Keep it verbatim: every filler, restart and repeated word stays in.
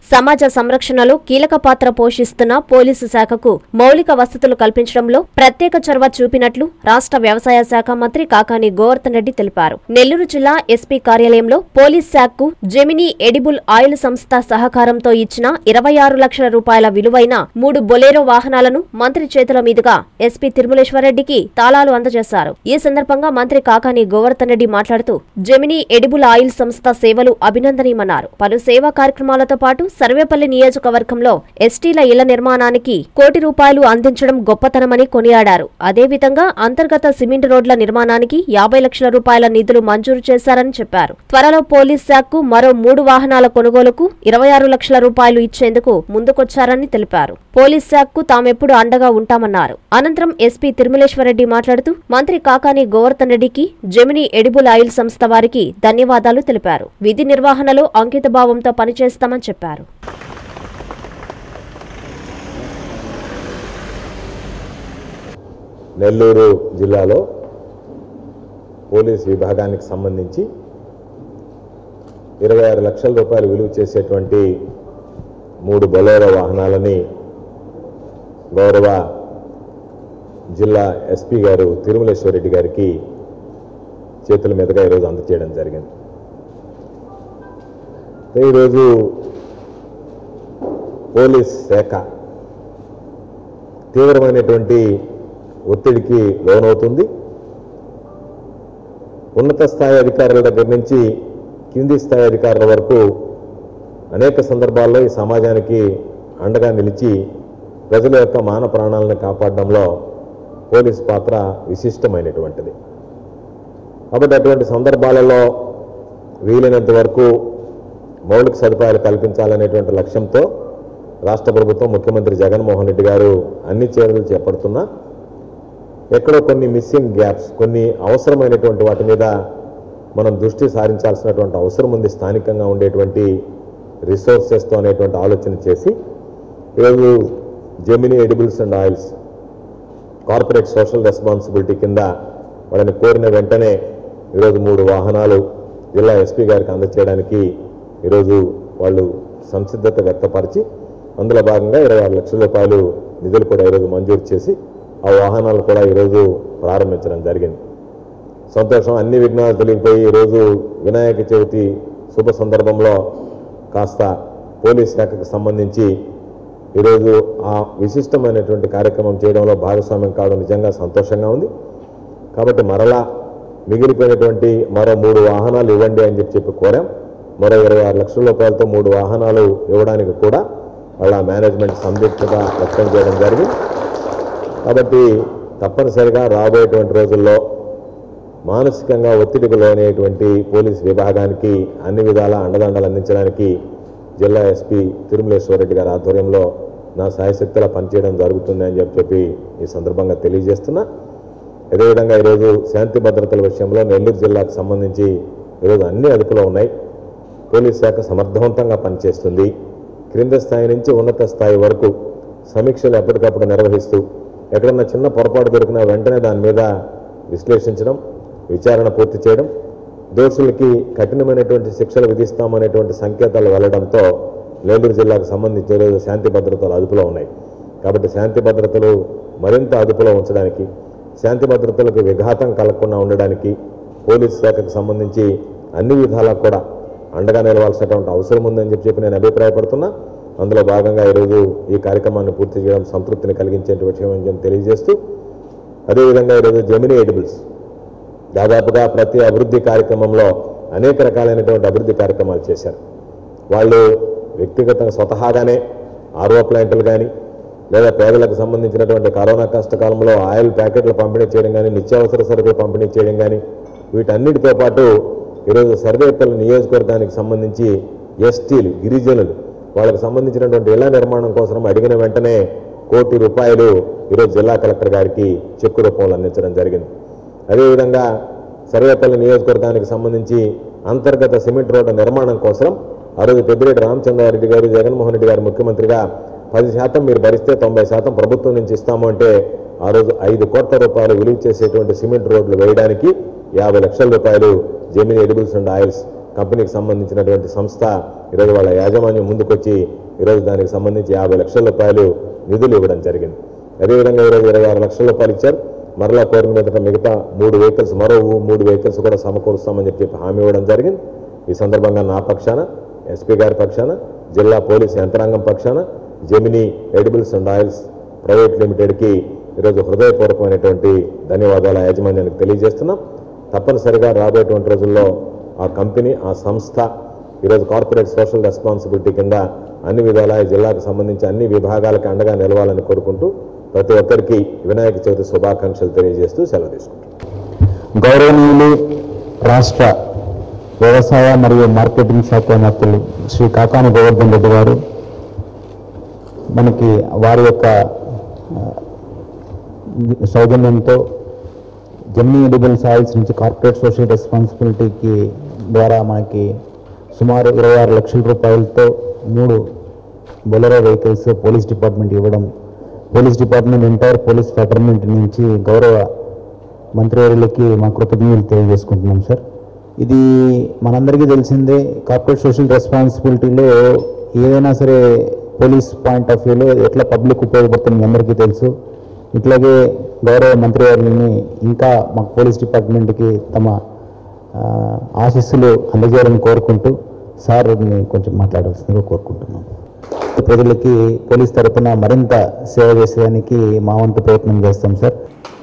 సమాజ సంరక్షణలో కీలక పాత్ర పోషిస్తున్న పోలీసు శాఖకు మౌలిక వసతులు కల్పించడంలో ప్రత్యేక చొరవ చూపినట్లు రాష్ట్ర వ్యవసాయ శాఖ మంత్రి కాకాని గోవర్ధన్ రెడ్డి తెలిపారు. నెల్లూరు జిల్లా ఎస్పీ కార్యాలయంలో పోలీస్ శాఖకు జెమినీ ఎడిబుల్ ఆయిల్ సంస్థ సహకారంతో ఇచ్చిన ఇరవై ఆరు లక్షల రూపాయల విలువైన మూడు బొలేరో వాహనాలను మంత్రి చేతుల మీదుగా ఎస్పీ తిరుమలేశ్వరరెడ్డికి తాళాలు అందజేశారు. ఈ సందర్భంగా మంత్రి కాకాని గోవర్ధన్ రెడ్డి మాట్లాడుతూ జెమినీ ఎడిబుల్ ఆయిల్ సంస్థ సేవలు అభినందనీయమన్నారు. పలు సేవా కార్యక్రమాలతో పాటు సర్వేపల్లి నియోజకవర్గంలో ఎస్టీల ఇళ్ల నిర్మాణానికి కోటి రూపాయలు అందించడం గొప్పతనమని కొనియాడారు. అదేవిధంగా అంతర్గత సిమెంట్ రోడ్ల నిర్మాణానికి యాభై లక్షల రూపాయల నిధులు మంజూరు చేశారని చెప్పారు. త్వరలో పోలీస్ శాఖకు మరో మూడు వాహనాల కొనుగోలుకు ఇరవై ఆరు లక్షల రూపాయలు ఇచ్చేందుకు ముందుకొచ్చారని తెలిపారు. పోలీస్ శాఖకు తామెప్పుడు అండగా ఉంటామన్నారు. అనంతరం ఎస్పీ తిరుమలేశ్వరరెడ్డి మాట్లాడుతూ మంత్రి కాకాని గోవర్ధన్ రెడ్డికి జెమినీ ఎడిబుల్ ఆయిల్ సంస్థ వారికి ధన్యవాదాలు తెలిపారు. విధి నిర్వహణలో అంకితభావంతో పనిచేస్తామని చెప్పారు. నెల్లూరు జిల్లాలో పోలీస్ విభాగానికి సంబంధించి ఇరవై ఆరు లక్షల రూపాయలు విలువ చేసేటువంటి మూడు బొలేరో వాహనాలని గౌరవ జిల్లా ఎస్పీ గారు తిరుమలేశ్వరరెడ్డి గారికి చేతుల మీదుగా ఈరోజు అందజేయడం జరిగింది. ఈరోజు పోలీస్ శాఖ తీవ్రమైనటువంటి ఒత్తిడికి లోనవుతుంది. ఉన్నత స్థాయి అధికారుల దగ్గర నుంచి కింది స్థాయి అధికారుల వరకు అనేక సందర్భాల్లో ఈ సమాజానికి అండగా నిలిచి ప్రజల యొక్క మాన ప్రాణాలను కాపాడడంలో పోలీస్ పాత్ర విశిష్టమైనటువంటిది. కాబట్టి అటువంటి సందర్భాలలో వీలైనంత వరకు మౌలిక సదుపాయాలు కల్పించాలనేటువంటి లక్ష్యంతో రాష్ట్ర ప్రభుత్వం ముఖ్యమంత్రి జగన్మోహన్ రెడ్డి గారు అన్ని చర్యలు చేపడుతున్నా ఎక్కడో కొన్ని మిస్సింగ్ గ్యాప్స్, కొన్ని అవసరమైనటువంటి వాటి మీద మనం దృష్టి సారించాల్సినటువంటి అవసరం ఉంది. స్థానికంగా ఉండేటువంటి రిసోర్సెస్తో అనేటువంటి ఆలోచన చేసి ఈరోజు Gemini edibles and oils corporate social responsibility కింద వాళ్ళని కోరిన వెంటనే ఈరోజు మూడు వాహనాలు జిల్లా ఎస్పీ గారికి అందజేయడానికి ఈరోజు వాళ్ళు సంసిద్ధత వ్యక్తపరిచి అందులో భాగంగా ఇరవై ఆరు లక్షల రూపాయలు నిధులు కూడా ఈరోజు మంజూరు చేసి ఆ వాహనాలు కూడా ఈరోజు ప్రారంభించడం జరిగింది. సంతోషం. అన్ని విఘ్నాలు తొలగిపోయి ఈరోజు వినాయక చవితి శుభ సందర్భంలో కాస్త పోలీస్ శాఖకు సంబంధించి ఈరోజు ఆ విశిష్టమైనటువంటి కార్యక్రమం చేయడంలో భాగస్వామ్యం కావడం నిజంగా సంతోషంగా ఉంది. కాబట్టి మరలా మిగిలిపోయినటువంటి మరో మూడు వాహనాలు ఇవ్వండి అని చెప్పి చెప్పి కోరాం. మరో ఇరవై ఆరు లక్షల రూపాయలతో మూడు వాహనాలు ఇవ్వడానికి కూడా వాళ్ళ మేనేజ్మెంట్ సందిగ్ధత వ్యక్తం చేయడం జరిగింది. కాబట్టి తప్పనిసరిగా రాబోయేటువంటి రోజుల్లో మానసికంగా ఒత్తిడికి లోనైనటువంటి పోలీస్ విభాగానికి అన్ని విధాల అండదండలు అందించడానికి జిల్లా ఎస్పీ తిరుమలేశ్వరరెడ్డి గారి ఆధ్వర్యంలో నా సాయశక్తిలా పనిచేయడం జరుగుతుంది అని చెప్పి చెప్పి ఈ సందర్భంగా తెలియజేస్తున్నా. అదేవిధంగా ఈరోజు శాంతి భద్రతల విషయంలో నెల్లూరు జిల్లాకు సంబంధించి ఈరోజు అన్ని అదుపులో ఉన్నాయి. పోలీస్ శాఖ సమర్థవంతంగా పనిచేస్తుంది. క్రింద స్థాయి నుంచి ఉన్నత స్థాయి వరకు సమీక్షలు ఎప్పటికప్పుడు నిర్వహిస్తూ ఎక్కడన్నా చిన్న పొరపాటు దొరికినా వెంటనే దాని మీద విశ్లేషించడం, విచారణ పూర్తి చేయడం, దోషులకి కఠినమైనటువంటి శిక్షలు విధిస్తామనేటువంటి సంకేతాలు వెళ్లడంతో నెల్లూరు జిల్లాకు సంబంధించి ఈరోజు శాంతి భద్రతలు అదుపులో ఉన్నాయి. కాబట్టి శాంతి భద్రతలు మరింత అదుపులో ఉంచడానికి, శాంతి భద్రతలకు విఘాతం కలగకుండా ఉండడానికి పోలీస్ శాఖకు సంబంధించి అన్ని విధాలా కూడా అండగా నిలవాల్సినటువంటి అవసరం ఉందని చెప్పి చెప్పి నేను అభిప్రాయపడుతున్నా. అందులో భాగంగా ఈరోజు ఈ కార్యక్రమాన్ని పూర్తి చేయడం సంతృప్తిని కలిగించే విషయం అని తెలియజేస్తూ, అదేవిధంగా ఈరోజు జెమినీ ఎడిబుల్స్ దాదాపుగా ప్రతి అభివృద్ధి కార్యక్రమంలో అనేక రకాలైనటువంటి అభివృద్ధి కార్యక్రమాలు చేశారు. వాళ్ళు వ్యక్తిగతంగా స్వతహాగానే ఆర్ఓ ప్లాంట్లు కానీ లేదా పేదలకు సంబంధించినటువంటి కరోనా కష్టకాలంలో ఆయిల్ ప్యాకెట్లు పంపిణీ చేయడం కానీ, నిత్యావసర సరుకులు పంపిణీ చేయడం కానీ, వీటన్నిటితో పాటు ఈరోజు సర్వేపల్లి నియోజకవర్గానికి సంబంధించి ఎస్టీలు, గిరిజనులు వాళ్ళకి సంబంధించినటువంటి ఇళ్ల నిర్మాణం కోసం అడిగిన వెంటనే కోటి రూపాయలు ఈరోజు జిల్లా కలెక్టర్ గారికి చెక్కు రూపంలో అందించడం జరిగింది. అదేవిధంగా సర్వేపల్లి నియోజకవర్గానికి సంబంధించి అంతర్గత సిమెంట్ రోడ్డు నిర్మాణం కోసం ఆ రోజు పెద్దిరెడ్డి రామచంద్రారెడ్డి గారు, జగన్మోహన్ రెడ్డి గారు ముఖ్యమంత్రిగా పది శాతం మీరు భరిస్తే తొంభై శాతం ప్రభుత్వం నుంచి ఇస్తాము అంటే ఆ రోజు ఐదు కోట్ల రూపాయలు విలువ చేసేటువంటి సిమెంట్ రోడ్లు వేయడానికి యాభై లక్షల రూపాయలు జెమినీ ఎడిబుల్స్ అండ్ ఆయిల్స్ కంపెనీకి సంబంధించినటువంటి సంస్థ ఈరోజు వాళ్ళ యాజమాన్యం ముందుకొచ్చి ఈరోజు దానికి సంబంధించి యాభై లక్షల రూపాయలు నిధులు ఇవ్వడం జరిగింది. అదేవిధంగా ఈరోజు ఇరవై ఆరు లక్షల రూపాయలు ఇచ్చారు. మరలా కోరిన మీదట మిగతా మూడు వెహికల్స్ మరో మూడు వెహికల్స్ కూడా సమకూరుస్తామని చెప్పి హామీ ఇవ్వడం జరిగింది. ఈ సందర్భంగా నా పక్షాన, ఎస్పీ గారి పక్షాన, జిల్లా పోలీసు యంత్రాంగం పక్షాన Gemini edibles and oils private లిమిటెడ్కి ఈరోజు హృదయపూర్వకమైనటువంటి ధన్యవాదాల యాజమాన్యానికి తెలియజేస్తున్నాం. తప్పనిసరిగా రాబోయేటువంటి రోజుల్లో ఆ కంపెనీ, ఆ సంస్థ ఈరోజు కార్పొరేట్ సోషల్ రెస్పాన్సిబిలిటీ కింద అన్ని విధాలా ఈ జిల్లాకు సంబంధించి అన్ని విభాగాలకు అండగా నిలవాలని కోరుకుంటూ ప్రతి ఒక్కరికి వినాయక చవితి శుభాకాంక్షలు తెలియజేస్తూ సెలవు తీసుకుంటాం. గౌరవనీయులు రాష్ట్ర వ్యవసాయ మరియు మార్కెటింగ్ శాఖ మంత్రులు శ్రీ కాకాని గోవర్ధన్ రెడ్డి గారు మనకి వారి యొక్క సౌజన్యంతో జెమినీ ఎడిబుల్స్ ఆయిల్స్ నుంచి కార్పొరేట్ సోషల్ రెస్పాన్సిబిలిటీకి ద్వారా మనకి సుమారు ఇరవై ఆరు లక్షల రూపాయలతో మూడు బొలెరో వెహికల్స్ పోలీస్ డిపార్ట్మెంట్ ఇవ్వడం, పోలీస్ డిపార్ట్మెంట్ ఎంటైర్ పోలీస్ ఫెటర్మెంట్ నుంచి గౌరవ మంత్రివర్యులకి మా కృతజ్ఞతలు తెలియజేసుకుంటున్నాం సార్. ఇది మనందరికీ తెలిసిందే. కార్పొరేట్ సోషల్ రెస్పాన్సిబిలిటీలో ఏదైనా సరే పోలీస్ పాయింట్ ఆఫ్ వ్యూలో ఎట్లా పబ్లిక్ ఉపయోగపడుతుంది మీ అందరికీ తెలుసు. ఇట్లాగే గౌరవ మంత్రివర్యులని ఇంకా మా పోలీస్ డిపార్ట్మెంట్కి తమ ఆశీస్సులు అందజేయాలని కోరుకుంటూ సార్ని కొంచెం మాట్లాడాల్సిందిగా కోరుకుంటున్నాం. ప్రజలకి పోలీస్ తరఫున మరింత సేవ చేసేదానికి మా వంతు ప్రయత్నం చేస్తాం సార్.